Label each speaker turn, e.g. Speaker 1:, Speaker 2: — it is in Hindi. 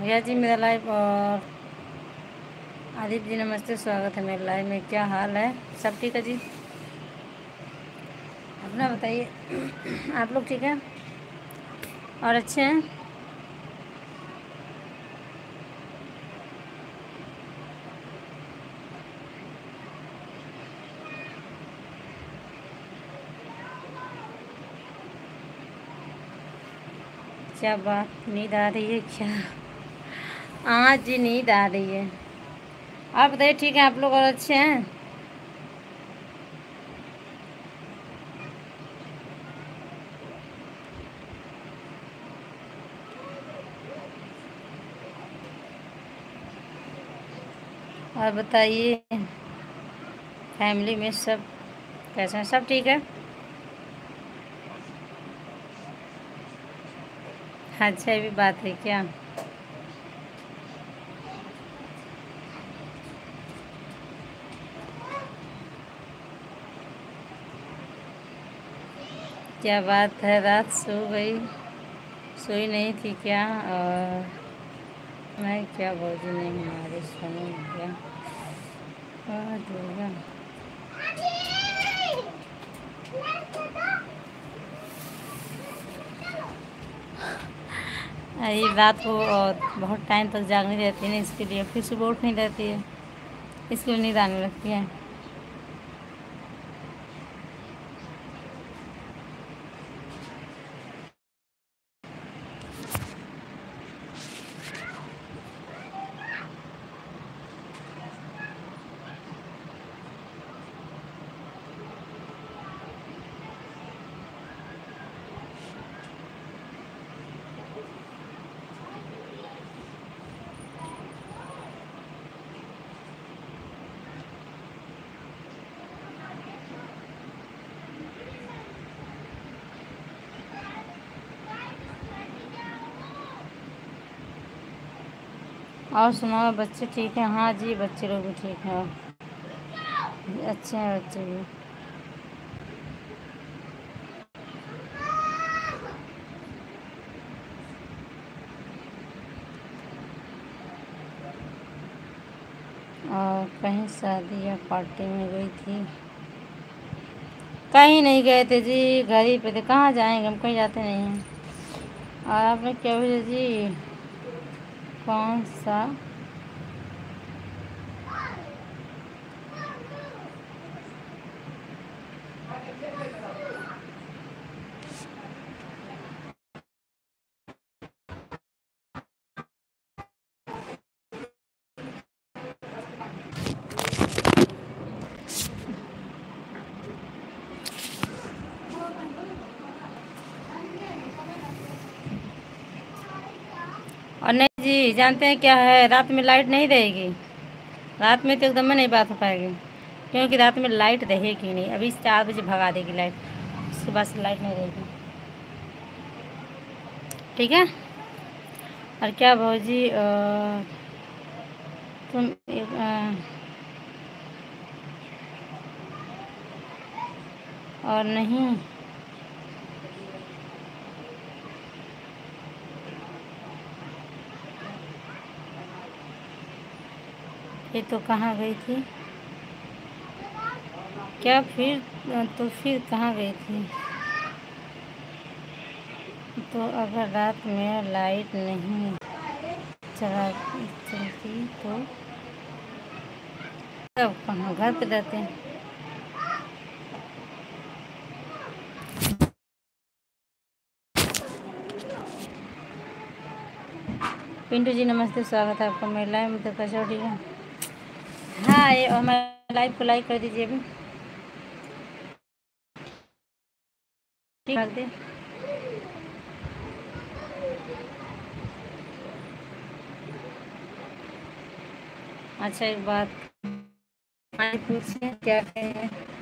Speaker 1: भैया जी मेरा लाइव। और आदित्य जी नमस्ते, स्वागत है मेरे लाइव में। क्या हाल है? सब ठीक है जी? अपना बताइए। आप लोग ठीक हैं और अच्छे हैं? क्या बात, नींद आ रही है क्या? हाँ जी, नींद आ रही है। आप बताइए, ठीक है आप लोग और अच्छे हैं? और बताइए, फैमिली में सब कैसे हैं? सब ठीक है? अच्छा, ये भी बात है क्या? क्या बात है, रात सो गई? सोई नहीं थी क्या? और मैं क्या बोझ नहीं हमारे सोने गया। दुर्गा, ये रात को बहुत टाइम तक जागनी रहती है ना, इसके लिए फिर सुबह उठ नहीं रहती है, इसके लिए नींद आने लगती है। और सुनाओ, बच्चे ठीक हैं? हाँ जी, बच्चे लोग भी ठीक हैं, अच्छे हैं बच्चे भी। और कहीं शादी या पार्टी में गई थी? कहीं नहीं गए थे जी, घर ही पे थे। कहाँ जाएंगे, हम कहीं जाते नहीं हैं। और आपने क्या भेजा जी? कौन सा? और नहीं जी, जानते हैं क्या है, रात में लाइट नहीं रहेगी। रात में तो एकदम में नहीं बात हो पाएगी, क्योंकि रात में लाइट रहेगी नहीं। अभी 4 बजे भगा देगी लाइट, उसके बाद से लाइट नहीं रहेगी। ठीक है। और क्या भौजी, तुम और नहीं, ये तो कहाँ गई थी क्या फिर? तो फिर कहाँ गई थी? तो अगर रात में लाइट नहीं चलती तो तब कहाँ, घर पे रहते हैं। पिंटू जी नमस्ते, स्वागत है आपका मेरे लाइव में। तो कैसे हो, ठीक है? हाँ, ये हमारे लाइव को लाइक कर दीजिए अभी। ठीक है। अच्छा, एक बात पूछे, क्या कहें?